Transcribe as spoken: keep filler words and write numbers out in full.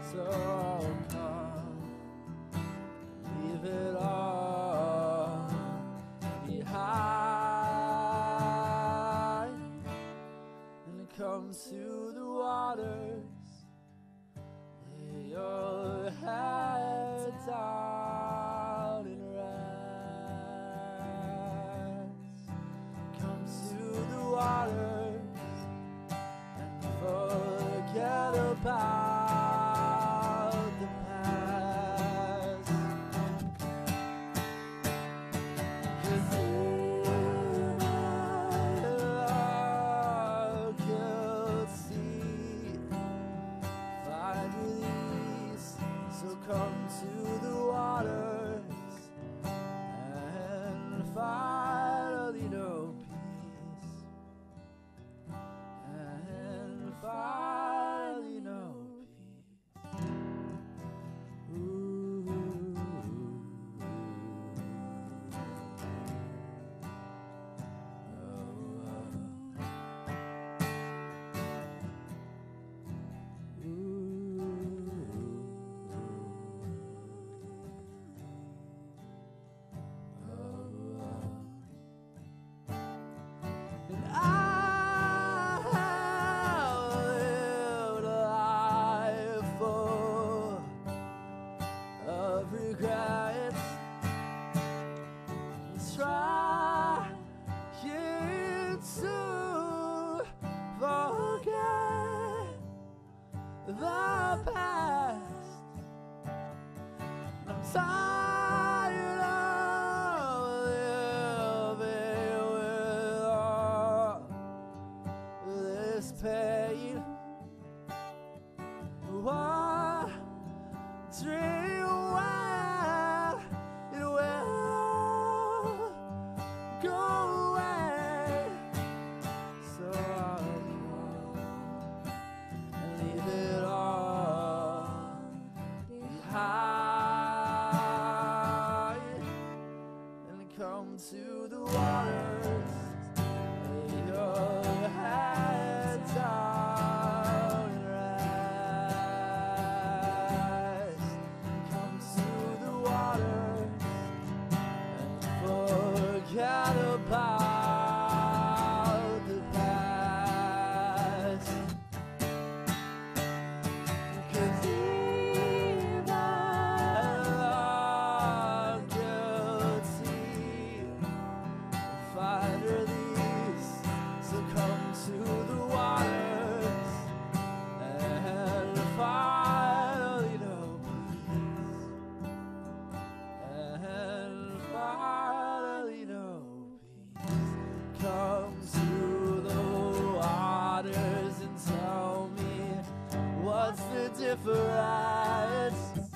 So come, leave it all behind, and come to the waters, lay your head down and rest. Come to the waters and forget about the past. 'Cause in our guilt see, find release. So come to the waters and finally know peace, and finally know peace. Ooh. Oh, oh. And I have lived a life full of regrets, trying to forget the past. I'm tired of living with all this pain, wondering when it will go away. So I'll come and leave it all behind, and come to the waters, lay your head down and rest. Come to the waters and forget about the past. 'Cause even I'm guilty, find release. So come to the waters and finally know peace, and finally know peace. Come to the waters and tell me what's the difference